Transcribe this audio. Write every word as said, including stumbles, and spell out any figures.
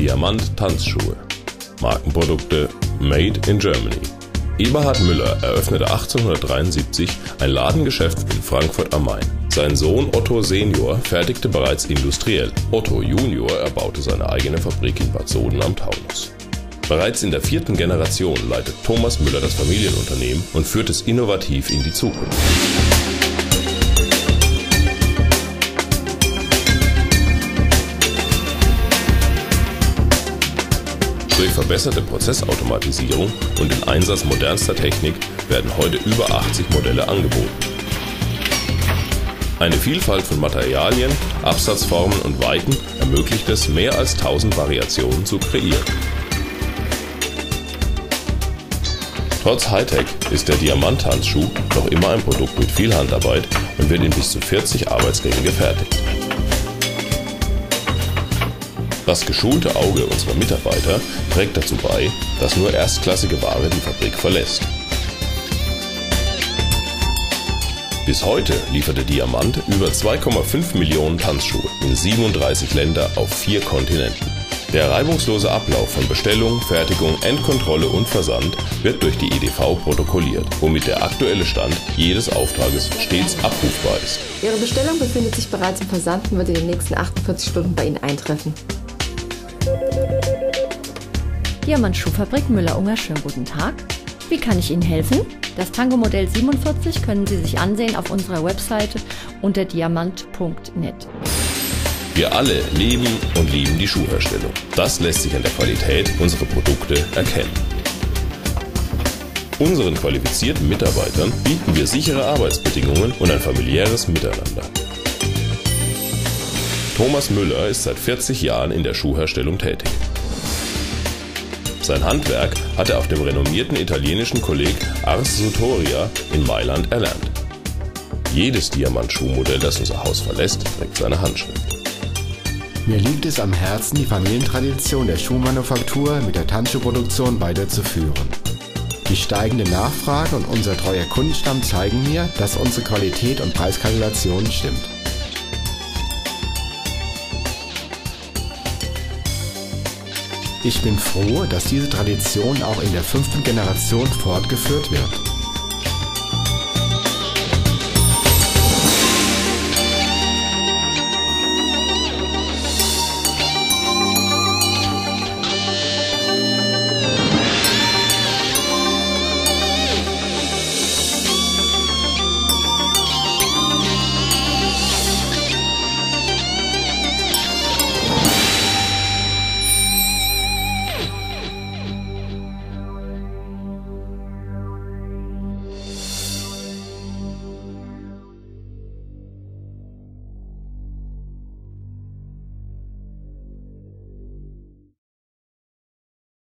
Diamant-Tanzschuhe. Markenprodukte Made in Germany. Eberhard Müller eröffnete achtzehnhundertdreiundsiebzig ein Ladengeschäft in Frankfurt am Main. Sein Sohn Otto Senior fertigte bereits industriell. Otto Junior erbaute seine eigene Fabrik in Bad Soden am Taunus. Bereits in der vierten Generation leitet Thomas Müller das Familienunternehmen und führt es innovativ in die Zukunft. Durch verbesserte Prozessautomatisierung und den Einsatz modernster Technik werden heute über achtzig Modelle angeboten. Eine Vielfalt von Materialien, Absatzformen und Weiten ermöglicht es, mehr als tausend Variationen zu kreieren. Trotz Hightech ist der Diamant-Tanzschuh noch immer ein Produkt mit viel Handarbeit und wird in bis zu vierzig Arbeitsgängen gefertigt. Das geschulte Auge unserer Mitarbeiter trägt dazu bei, dass nur erstklassige Ware die Fabrik verlässt. Bis heute lieferte Diamant über zwei Komma fünf Millionen Tanzschuhe in siebenunddreißig Länder auf vier Kontinenten. Der reibungslose Ablauf von Bestellung, Fertigung, Endkontrolle und Versand wird durch die E D V protokolliert, womit der aktuelle Stand jedes Auftrages stets abrufbar ist. Ihre Bestellung befindet sich bereits im Versand und wird in den nächsten achtundvierzig Stunden bei Ihnen eintreffen. Diamant-Schuhfabrik Müller-Unger, schönen guten Tag. Wie kann ich Ihnen helfen? Das Tango-Modell siebenundvierzig können Sie sich ansehen auf unserer Webseite unter diamant punkt net. Wir alle leben und lieben die Schuhherstellung. Das lässt sich an der Qualität unserer Produkte erkennen. Unseren qualifizierten Mitarbeitern bieten wir sichere Arbeitsbedingungen und ein familiäres Miteinander. Thomas Müller ist seit vierzig Jahren in der Schuhherstellung tätig. Sein Handwerk hat er auf dem renommierten italienischen Kolleg Ars Sutoria in Mailand erlernt. Jedes Diamant-Schuhmodell, das unser Haus verlässt, trägt seine Handschrift. Mir liegt es am Herzen, die Familientradition der Schuhmanufaktur mit der Tanzschuhproduktion weiterzuführen. Die steigende Nachfrage und unser treuer Kundenstamm zeigen mir, dass unsere Qualität und Preiskalkulation stimmt. Ich bin froh, dass diese Tradition auch in der fünften Generation fortgeführt wird.